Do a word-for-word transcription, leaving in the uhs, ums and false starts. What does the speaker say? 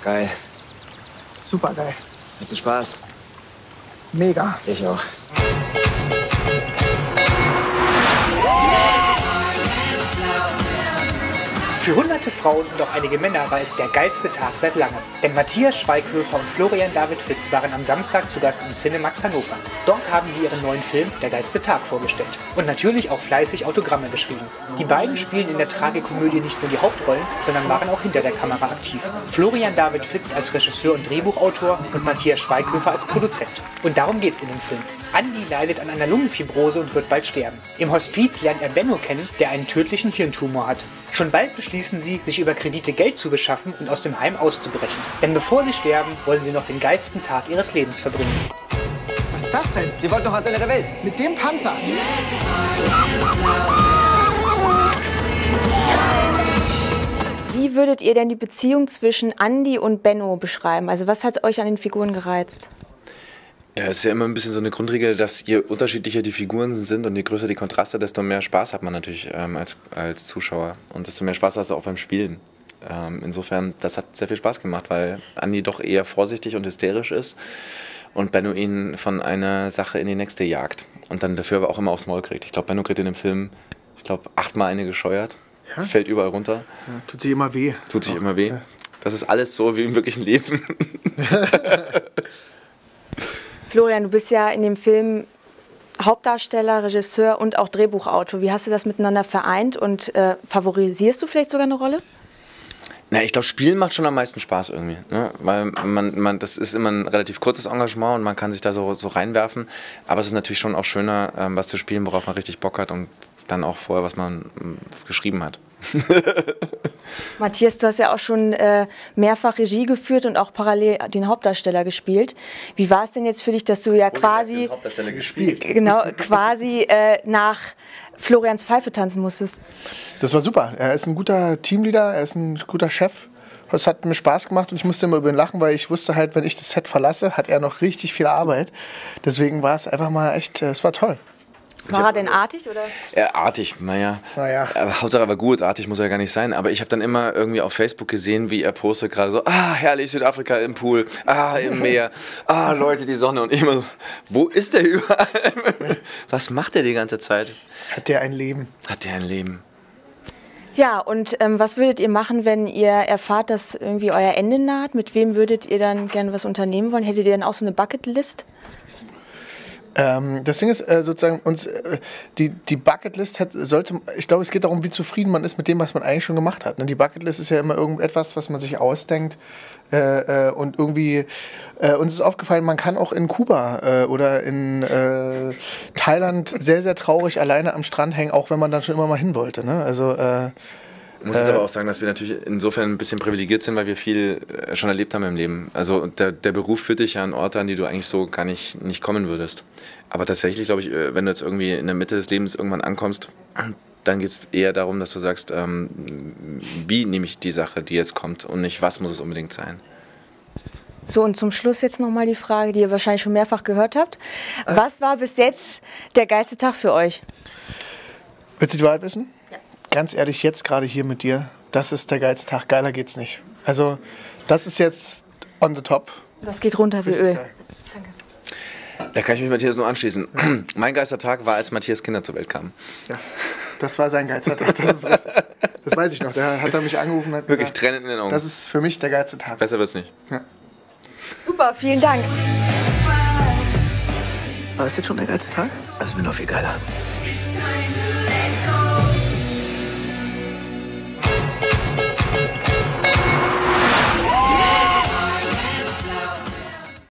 Geil. Super geil. Hast du Spaß? Mega. Ich auch. Für hunderte Frauen und auch einige Männer war es der geilste Tag seit langem. Denn Matthias Schweighöfer und Florian David Fitz waren am Samstag zu Gast im Cinemax Hannover. Dort haben sie ihren neuen Film Der geilste Tag vorgestellt. Und natürlich auch fleißig Autogramme geschrieben. Die beiden spielen in der Tragikomödie nicht nur die Hauptrollen, sondern waren auch hinter der Kamera aktiv. Florian David Fitz als Regisseur und Drehbuchautor und Matthias Schweighöfer als Produzent. Und darum geht's in dem Film. Andi leidet an einer Lungenfibrose und wird bald sterben. Im Hospiz lernt er Benno kennen, der einen tödlichen Hirntumor hat. Schon bald beschließen sie, sich über Kredite Geld zu beschaffen und aus dem Heim auszubrechen. Denn bevor sie sterben, wollen sie noch den geilsten Tag ihres Lebens verbringen. Was ist das denn? Wir wollten doch ans Ende der Welt. Mit dem Panzer. Wie würdet ihr denn die Beziehung zwischen Andi und Benno beschreiben? Also was hat euch an den Figuren gereizt? Ja, es ist ja immer ein bisschen so eine Grundregel, dass je unterschiedlicher die Figuren sind und je größer die Kontraste, desto mehr Spaß hat man natürlich ähm, als, als Zuschauer. Und desto mehr Spaß hast du auch beim Spielen. Ähm, insofern, das hat sehr viel Spaß gemacht, weil Andi doch eher vorsichtig und hysterisch ist und Benno ihn von einer Sache in die nächste jagt. Und dann dafür aber auch immer aufs Maul kriegt. Ich glaube, Benno kriegt in dem Film, ich glaube, achtmal eine gescheuert. Ja? Fällt überall runter. Ja, tut sich immer weh. Tut sich immer weh. Ja. Das ist alles so wie im wirklichen Leben. Florian, du bist ja in dem Film Hauptdarsteller, Regisseur und auch Drehbuchautor. Wie hast du das miteinander vereint und äh, favorisierst du vielleicht sogar eine Rolle? Na, ich glaube, Spielen macht schon am meisten Spaß irgendwie, ne? Weil man, man, das ist immer ein relativ kurzes Engagement und man kann sich da so, so reinwerfen. Aber es ist natürlich schon auch schöner, ähm, was zu spielen, worauf man richtig Bock hat und dann auch vorher, was man ähm, geschrieben hat. Matthias, du hast ja auch schon äh, mehrfach Regie geführt und auch parallel den Hauptdarsteller gespielt. Wie war es denn jetzt für dich, dass du ja und quasi den Hauptdarsteller gespielt. Genau, quasi äh, nach Florians Pfeife tanzen musstest? Das war super. Er ist ein guter Teamleader, er ist ein guter Chef. Es hat mir Spaß gemacht und ich musste immer über ihn lachen, weil ich wusste halt, wenn ich das Set verlasse, hat er noch richtig viel Arbeit. Deswegen war es einfach mal echt, es war toll. War er denn artig, oder? Ja, artig, naja. naja. Hauptsache er war gut, artig muss er ja gar nicht sein. Aber ich habe dann immer irgendwie auf Facebook gesehen, wie er postet gerade so, ah, herrlich, Südafrika im Pool, ah, im Meer, ah, Leute, die Sonne. Und ich immer so, wo ist der überall? Was macht der die ganze Zeit? Hat der ein Leben? Hat der ein Leben? Ja, und ähm, was würdet ihr machen, wenn ihr erfahrt, dass irgendwie euer Ende naht? Mit wem würdet ihr dann gerne was unternehmen wollen? Hättet ihr dann auch so eine Bucketlist? Ähm, das Ding ist äh, sozusagen, uns, äh, die, die Bucketlist hat, sollte, ich glaube, es geht darum, wie zufrieden man ist mit dem, was man eigentlich schon gemacht hat. Ne? Die Bucketlist ist ja immer irgendetwas, was man sich ausdenkt. Äh, äh, und irgendwie, äh, uns ist aufgefallen, man kann auch in Kuba äh, oder in äh, Thailand sehr, sehr traurig alleine am Strand hängen, auch wenn man dann schon immer mal hin wollte. Ne? Also, äh, Ich muss jetzt aber auch sagen, dass wir natürlich insofern ein bisschen privilegiert sind, weil wir viel schon erlebt haben im Leben. Also der, der Beruf führt dich ja an Orte, an die du eigentlich so gar nicht, nicht kommen würdest. Aber tatsächlich, glaube ich, wenn du jetzt irgendwie in der Mitte des Lebens irgendwann ankommst, dann geht es eher darum, dass du sagst, ähm, wie nehme ich die Sache, die jetzt kommt und nicht, was muss es unbedingt sein. So, und zum Schluss jetzt nochmal die Frage, die ihr wahrscheinlich schon mehrfach gehört habt. Was war bis jetzt der geilste Tag für euch? Willst du die Wahrheit wissen? Ja. Ganz ehrlich, jetzt gerade hier mit dir, das ist der geilste Tag. Geiler geht's nicht. Also, das ist jetzt on the top. Das geht runter wie Öl. Danke. Da kann ich mich Matthias nur anschließen. Mein geilster Tag war, als Matthias Kinder zur Welt kamen. Ja, das war sein geilster Tag. Das, ist, das weiß ich noch. Da hat er mich angerufen. Hat Wirklich gesagt, Tränen in den Augen. Das ist für mich der geilste Tag. Besser wird's nicht. Ja. Super, vielen Dank. War das jetzt schon der geilste Tag? Das ist mir noch viel geiler. It's time to let go.